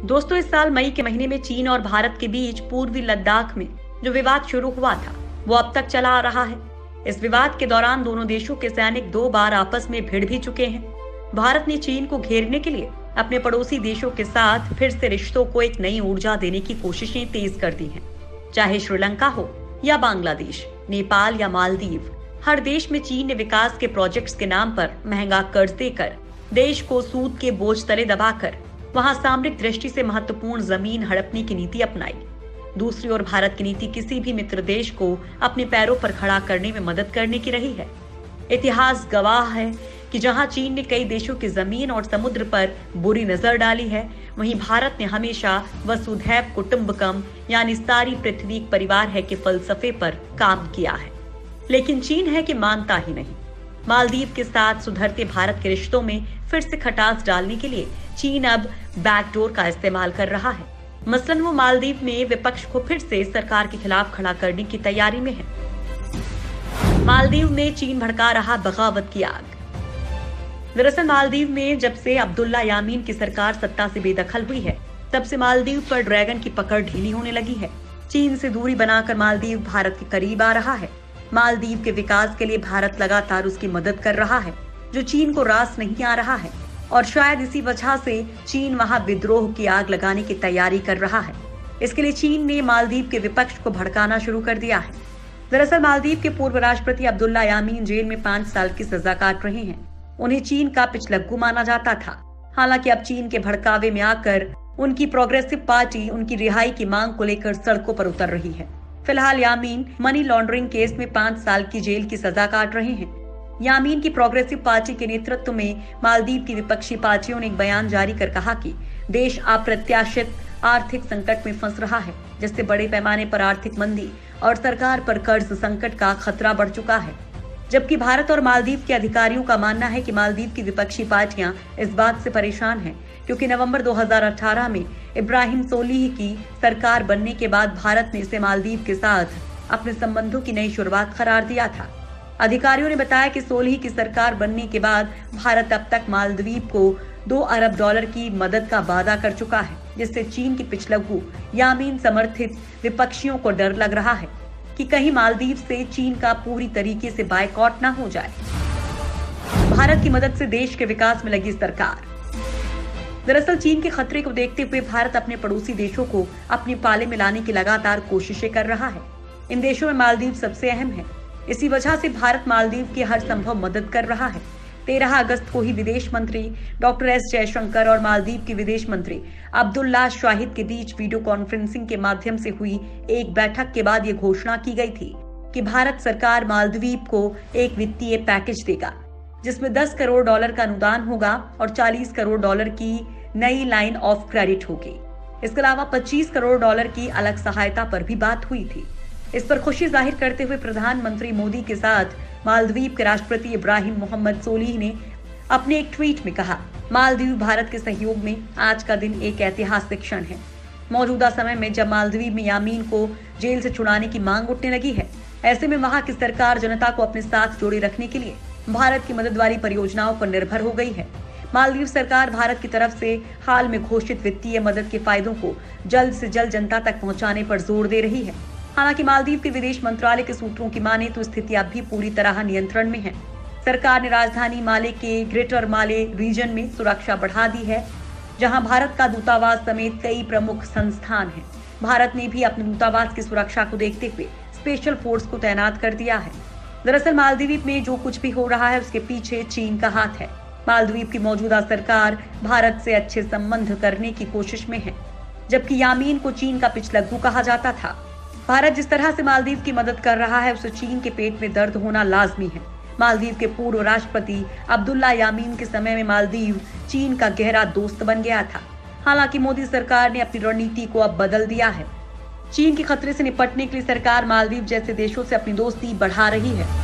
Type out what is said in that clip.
दोस्तों, इस साल मई के महीने में चीन और भारत के बीच पूर्वी लद्दाख में जो विवाद शुरू हुआ था वो अब तक चला आ रहा है। इस विवाद के दौरान दोनों देशों के सैनिक 2 बार आपस में भिड़ भी चुके हैं। भारत ने चीन को घेरने के लिए अपने पड़ोसी देशों के साथ फिर से रिश्तों को एक नई ऊर्जा देने की कोशिशें तेज कर दी हैं। चाहे श्रीलंका हो या बांग्लादेश, नेपाल या मालदीव, हर देश में चीन ने विकास के प्रोजेक्ट्स के नाम पर महंगा कर्ज देकर देश को सूद के बोझ तले दबाकर वहां सामरिक दृष्टि से महत्वपूर्ण जमीन हड़पने की नीति अपनाई। दूसरी ओर भारत की नीति किसी भी मित्र देश को अपने पैरों पर खड़ा करने में मदद करने की रही है। इतिहास गवाह है कि जहां चीन ने कई देशों की जमीन और समुद्र पर बुरी नजर डाली है, वहीं भारत ने हमेशा वसुधैव कुटुंबकम यानी सारी पृथ्वी एक परिवार है के फलसफे पर काम किया है। लेकिन चीन है कि मानता ही नहीं। मालदीव के साथ सुधरते भारत के रिश्तों में फिर से खटास डालने के लिए चीन अब बैकडोर का इस्तेमाल कर रहा है। मसलन वो मालदीव में विपक्ष को फिर से सरकार के खिलाफ खड़ा करने की तैयारी में है। मालदीव में चीन भड़का रहा बगावत की आग। दरअसल मालदीव में जब से अब्दुल्ला यामीन की सरकार सत्ता से बेदखल हुई है, तब से मालदीव पर ड्रैगन की पकड़ ढीली होने लगी है। चीन से दूरी बनाकर मालदीव भारत के करीब आ रहा है। मालदीव के विकास के लिए भारत लगातार उसकी मदद कर रहा है, जो चीन को रास नहीं आ रहा है, और शायद इसी वजह से चीन वहां विद्रोह की आग लगाने की तैयारी कर रहा है। इसके लिए चीन ने मालदीव के विपक्ष को भड़काना शुरू कर दिया है। दरअसल मालदीव के पूर्व राष्ट्रपति अब्दुल्ला यामीन जेल में 5 साल की सजा काट रहे हैं। उन्हें चीन का पिछलग्गू माना जाता था। हालांकि अब चीन के भड़कावे में आकर उनकी प्रोग्रेसिव पार्टी उनकी रिहाई की मांग को लेकर सड़कों पर उतर रही है। फिलहाल यामीन मनी लॉन्ड्रिंग केस में 5 साल की जेल की सजा काट रहे हैं। यामीन की प्रोग्रेसिव पार्टी के नेतृत्व में मालदीव की विपक्षी पार्टियों ने एक बयान जारी कर कहा कि देश अप्रत्याशित आर्थिक संकट में फंस रहा है, जिससे बड़े पैमाने पर आर्थिक मंदी और सरकार पर कर्ज संकट का खतरा बढ़ चुका है। जबकि भारत और मालदीव के अधिकारियों का मानना है कि मालदीव की विपक्षी पार्टियां इस बात से परेशान हैं क्योंकि नवंबर 2018 में इब्राहिम सोलिह की सरकार बनने के बाद भारत ने इसे मालदीव के साथ अपने संबंधों की नई शुरुआत करार दिया था। अधिकारियों ने बताया कि सोलिह की सरकार बनने के बाद भारत अब तक मालदीव को $2 अरब की मदद का वादा कर चुका है, जिससे चीन के पिछलग्गू यामीन समर्थित विपक्षियों को डर लग रहा है कि कहीं मालदीव से चीन का पूरी तरीके से बायकॉट न हो जाए। भारत की मदद से देश के विकास में लगी सरकार। दरअसल चीन के खतरे को देखते हुए भारत अपने पड़ोसी देशों को अपने पाले में लाने की लगातार कोशिशें कर रहा है। इन देशों में मालदीव सबसे अहम है। इसी वजह से भारत मालदीव की हर संभव मदद कर रहा है। 13 अगस्त को ही विदेश मंत्री डॉक्टर एस जयशंकर और मालदीव के विदेश मंत्री अब्दुल्ला शाहिद के बीच वीडियो कॉन्फ्रेंसिंग के माध्यम से हुई एक बैठक के बाद ये घोषणा की गई थी कि भारत सरकार मालदीव को एक वित्तीय पैकेज देगा, जिसमें $10 करोड़ का अनुदान होगा और $40 करोड़ की नई लाइन ऑफ क्रेडिट होगी। इसके अलावा $25 करोड़ की अलग सहायता पर भी बात हुई थी। इस पर खुशी जाहिर करते हुए प्रधानमंत्री मोदी के साथ मालदीव के राष्ट्रपति इब्राहिम मोहम्मद सोलिह ने अपने एक ट्वीट में कहा, मालदीव भारत के सहयोग में आज का दिन एक ऐतिहासिक क्षण है। मौजूदा समय में जब मालदीव में यामीन को जेल से छुड़ाने की मांग उठने लगी है, ऐसे में वहां की सरकार जनता को अपने साथ जोड़े रखने के लिए भारत की मदद वाली परियोजनाओं पर निर्भर हो गई है। मालदीव सरकार भारत की तरफ से हाल में घोषित वित्तीय मदद के फायदों को जल्द से जल्द जनता तक पहुंचाने पर जोर दे रही है। हालांकि मालदीव के विदेश मंत्रालय के सूत्रों की माने तो स्थिति अब भी पूरी तरह नियंत्रण में है। सरकार ने राजधानी माले के ग्रेटर माले रीजन में सुरक्षा बढ़ा दी है, जहां भारत का दूतावास समेत कई प्रमुख संस्थान हैं। भारत ने भी अपने दूतावास की सुरक्षा को देखते हुए स्पेशल फोर्स को तैनात कर दिया है। दरअसल मालदीव में जो कुछ भी हो रहा है उसके पीछे चीन का हाथ है। मालदीव की मौजूदा सरकार भारत से अच्छे संबंध करने की कोशिश में है, जबकि यामीन को चीन का पिछलग्गू कहा जाता था। भारत जिस तरह से मालदीव की मदद कर रहा है उसे चीन के पेट में दर्द होना लाजमी है। मालदीव के पूर्व राष्ट्रपति अब्दुल्ला यामीन के समय में मालदीव चीन का गहरा दोस्त बन गया था। हालांकि मोदी सरकार ने अपनी रणनीति को अब बदल दिया है। चीन के खतरे से निपटने के लिए सरकार मालदीव जैसे देशों से अपनी दोस्ती बढ़ा रही है।